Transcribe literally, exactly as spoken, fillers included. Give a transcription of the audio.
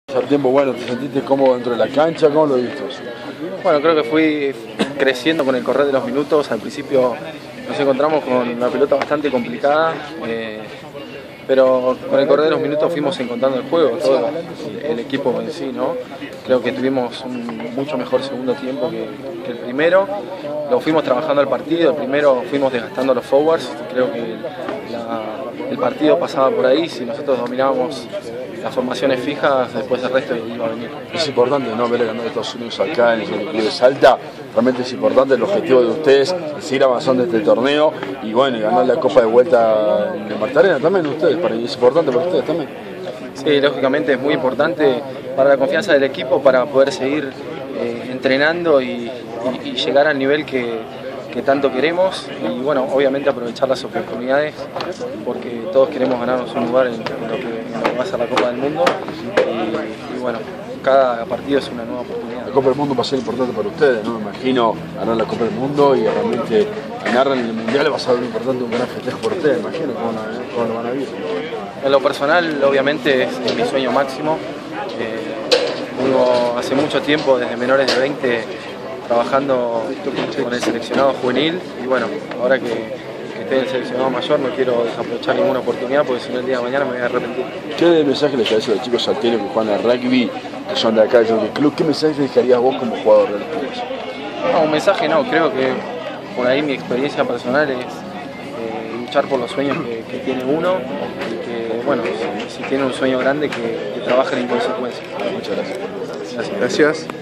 Al tiempo, bueno, ¿te sentiste cómodo dentro de la cancha? ¿Cómo lo viste? Bueno, creo que fui creciendo con el correr de los minutos. Al principio nos encontramos con una pelota bastante complicada, eh, pero con el correr de los minutos fuimos encontrando el juego, todo el equipo en sí, ¿no? Creo que tuvimos un mucho mejor segundo tiempo que, que el primero. Lo fuimos trabajando el partido, el primero fuimos desgastando los forwards. Creo que la, el partido pasaba por ahí, si nosotros dominábamos las formaciones fijas, después el resto iba a venir. Es importante, ¿no?, ver ganar Estados Unidos acá en el Club de Salta. Realmente es importante el objetivo de ustedes, es seguir avanzando en este torneo y bueno, y ganar la Copa de vuelta en el Marta Arena también ustedes, para, es importante para ustedes también. Sí, lógicamente es muy importante para la confianza del equipo, para poder seguir eh, entrenando y, y, y llegar al nivel que, que tanto queremos y bueno, obviamente aprovechar las oportunidades porque todos queremos ganarnos un lugar en, en, lo, que, en lo que va a ser la Copa del Mundo y, y bueno, cada partido es una nueva oportunidad. La Copa del Mundo va a ser importante para ustedes, ¿no? Me imagino ganar la Copa del Mundo y realmente ganar en el Mundial va a ser algo importante, un gran festejo por ustedes, me imagino, ¿cómo, cómo lo van a vivir? En lo personal, obviamente, es, es mi sueño máximo. Eh, uno hace mucho tiempo, desde menores de veinte, trabajando con el seleccionado juvenil y bueno, ahora que, que esté en el seleccionado mayor no quiero desaprovechar ninguna oportunidad porque si no el día de mañana me voy a arrepentir. ¿Qué mensaje les dejarías a los chicos salteños que juegan al rugby, que son de acá del club? ¿Qué mensaje les dejarías vos como jugador de los clubes? No, un mensaje no, creo que por ahí mi experiencia personal es eh, luchar por los sueños que, que tiene uno y que, bueno, si, si tiene un sueño grande que, que trabajen en consecuencia. Muchas gracias. Gracias. Gracias.